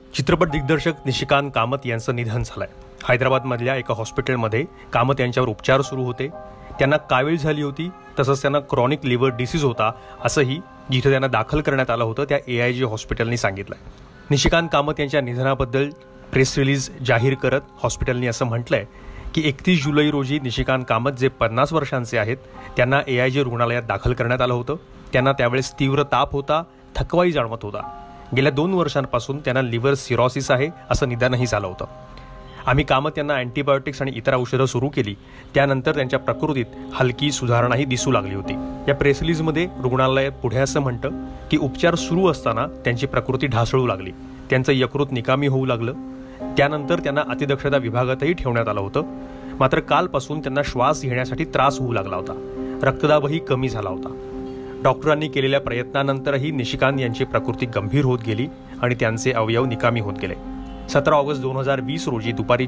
चित्रपट दिग्दर्शक निशिकांत कामत यांचं निधन झालंय। हैदराबादमधल्या एका हॉस्पिटलमध्ये कामत यांच्यावर उपचार सुरू होते। त्यांना कावीळ झाली होती, तसंच त्यांना क्रॉनिक लिव्हर डिसीज होता असंही जिथे त्यांना दाखल करण्यात आलं होतं त्या AIG हॉस्पिटलने सांगितलंय। निशिकांत कामत यांच्या निधनाबद्दल प्रेस रिलीज जाहीर करत हॉस्पिटलने असं म्हटलंय की 31 जुलै रोजी निशिकांत कामत जे 50 वर्षांचे आहेत त्यांना AIG रुग्णालयात दाखल करण्यात आलं होतं। त्यांना त्यावेळेस तीव्र ताप होता, थकवाही जाणवत होता। गेल्या 2 वर्षांपासून त्यांना लिव्हर सिरोसिस आहे असं निदानही झालं होतं। आम्ही कामत यांना अँटीबायोटिक्स आणि इतर औषधं सुरू केली, त्यानंतर त्यांच्या प्रकृतीत हलकी सुधारणाही दिसू लागली होती। या प्रेस रिलीजमध्ये रुग्णालयात पुढे असं म्हणतं की उपचार सुरू असताना त्यांची प्रकृती ढासळू लागली, त्यांचं यकृत निकामी होऊ लागलं, त्यानंतर त्यांना अतिदक्षता विभागातही ठेवण्यात आलं होतं। मात्र कालपासून त्यांना श्वास घेण्यासाठी त्रास होऊ लागला होता, रक्तदाबही कमी झाला होता। डॉक्टरांनी केलेल्या प्रयत्नानंतरही निशिकांत यांची प्रकृती गंभीर होत गेली आणि त्यांचे अवयव निकामी होत गेले। 17 ऑगस्ट 2020 रोजी दुपारी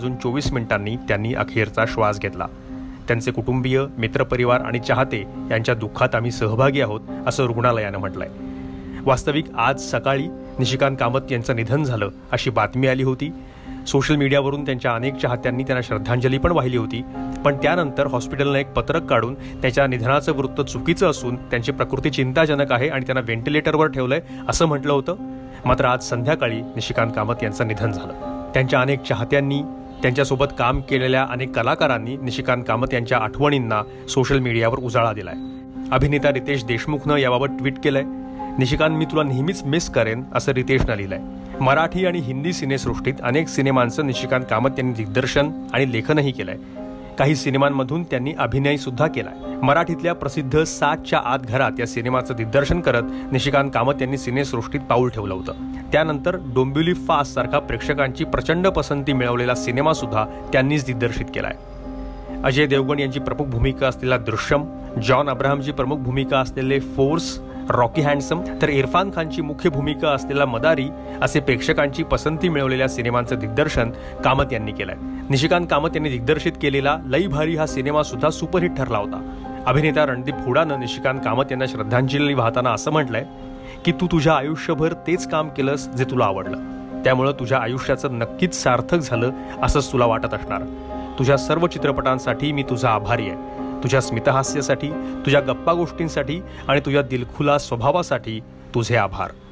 4:24 त्यांनी अखेरचा श्वास घेतला। त्यांचे कुटुंबीय, मित्रपरिवार आणि चाहते यांच्या दुःखात आम्ही सहभागी आहोत असं रुग्णालयानं म्हटलंय। वास्तविक आज सकाळी निशिकांत कामत यांचं निधन झालं अशी बातमी आली होती। सोशल मीडियावरून त्यांच्या अनेक चाहत्यांनी त्यांना श्रद्धांजली पण वाहिली होती, पण त्यानंतर हॉस्पिटलने एक पत्रक काढून त्याच्या निधनाचं वृत्त चुकीचं असून त्यांची प्रकृती चिंताजनक आहे आणि त्यांना व्हेंटिलेटरवर ठेवलंय असं म्हटलं होतं। मात्र आज संध्याकाळी निशिकांत कामत यांचं निधन झालं। त्यांच्या अनेक चाहत्यांनी, त्यांच्यासोबत काम केलेल्या अनेक कलाकारांनी निशिकांत कामत यांच्या आठवणींना सोशल मीडियावर उजाळा दिलाय। अभिनेता रितेश देशमुखनं याबाबत ट्विट केलंय, निशिकांत मी तुला नेहमीच मिस करेन असं रितेशनं लिहिलंय। मराठी आणि हिंदी सिनेसृष्टीत अनेक सिनेमांचं निशिकांत कामत यांनी दिग्दर्शन आणि लेखनही केलंय। काही सिनेमांमधून त्यांनी अभिनय सुद्धा केलाय। मराठीतल्या प्रसिद्ध 7च्या आत घरात या सिनेमाचं दिग्दर्शन करत निशिकांत कामत यांनी सिनेसृष्टीत पाऊल ठेवलं होतं। त्यानंतर डोंबिवली फास्ट सारखा प्रेक्षकांची प्रचंड पसंती मिळवलेला सिनेमा सुद्धा त्यांनीच दिग्दर्शित केलाय। अजय देवगण यांची प्रमुख भूमिका असलेला दृश्यम, जॉन अब्राहमची प्रमुख भूमिका असलेले फोर्स, रॉकी हँडसम, तर इरफान खानची मुख्य भूमिका असलेला मदारी असे प्रेक्षकांची पसंती मिळवलेल्या सिनेमांचं दिग्दर्शन कामत यांनी केलंय। निशिकांत कामत यांनी दिग्दर्शित केलेला लई भारी हा सिनेमा सुद्धा सुपरहिट ठरला होता। अभिनेता रणदीप हुडानं निशिकांत कामत यांना श्रद्धांजली वाहताना असं म्हटलंय की तू तुझ्या आयुष्यभर तेच काम केलंस जे तुला आवडलं, त्यामुळे तुझ्या आयुष्याचं नक्कीच सार्थक झालं असंच तुला वाटत असणार। तुझ्या सर्व चित्रपटांसाठी मी तुझा आभारी आहे। तुझ्या स्मितहास्यासाठी, तुझ्या गप्पा गोष्टींसाठी आणि तुझ्या दिलखुलास स्वभावासाठी तुझे आभार।